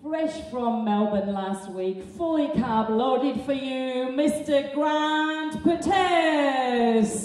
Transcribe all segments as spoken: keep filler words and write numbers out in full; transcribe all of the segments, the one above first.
fresh from Melbourne last week, fully carb loaded for you, Mister Grant Pates.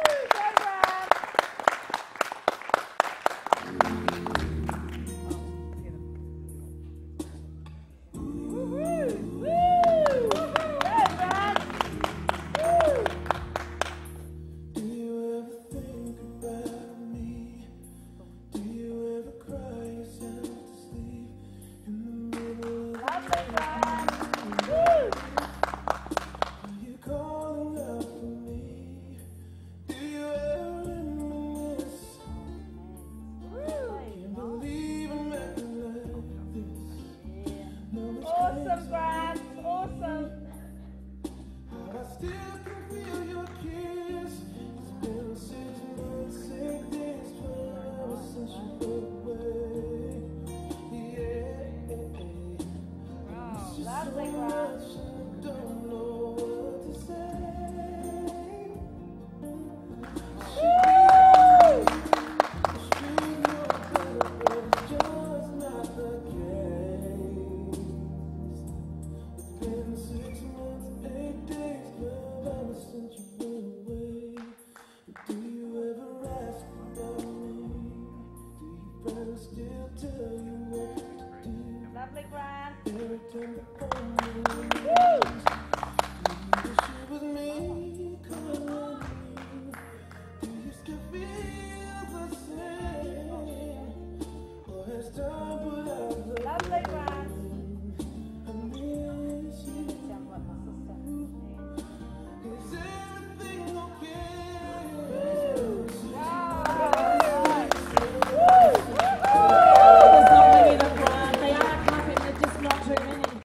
Awesome, Grant. Awesome. I still can feel your kiss. It's been six months, six days, twelve hours since you went away. Yeah. Oh, It's just lovely, so Grant. much I don't know what to say. Woo! Should know better, but it's just not the case. It's been six months, eight days, twelve hours since you went away. Do you ever ask about me? Do your friends still tell you what to do? Lovely, Grant. Every time you phone me, do you wish it was me calling you? Do you still feel the same? Or has time